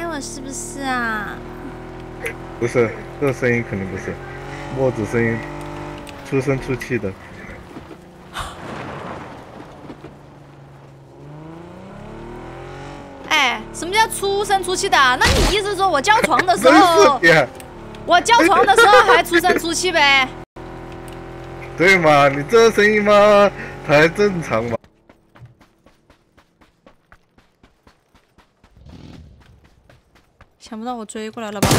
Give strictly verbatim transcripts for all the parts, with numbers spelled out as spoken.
我是不是啊？ 不是，这个声音肯定不是，墨子声音出声出气的。 哎，什么叫出声出气的？那你意思说我叫床的时候，我叫床的时候还出声出气呗？ 对嘛？你这声音嘛，才正常嘛。 想不到我追过来了吧？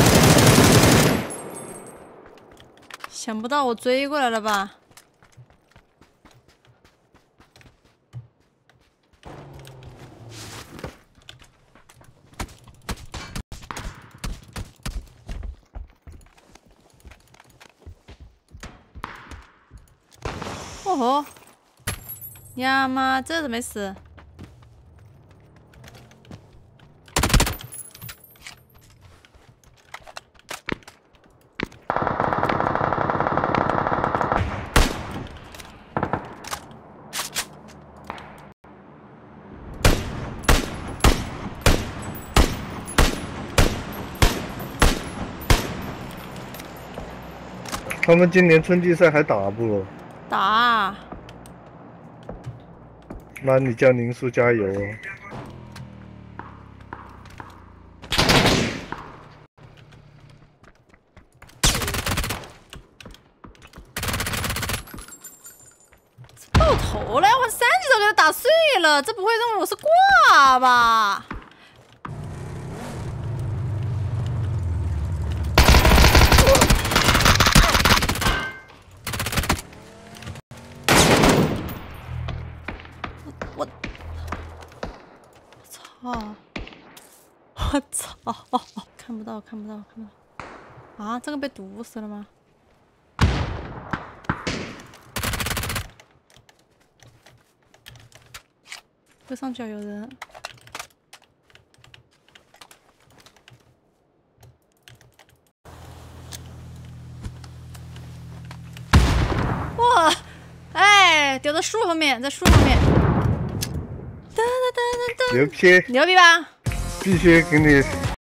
想不到我追过来了吧？哦吼！呀妈，这怎么没死？ 他们今年春季赛还打不咯？ 打、啊。 那你叫宁叔加油哦！ 爆头了，我三级都给他打碎了，这不会认为我是挂吧？ 我操！我操！看不到，看不到，看不到！啊，这个被毒死了吗？右上角有人。哇！哎，丢在树后面，在树后面。 牛批， 牛逼吧！ 必须给你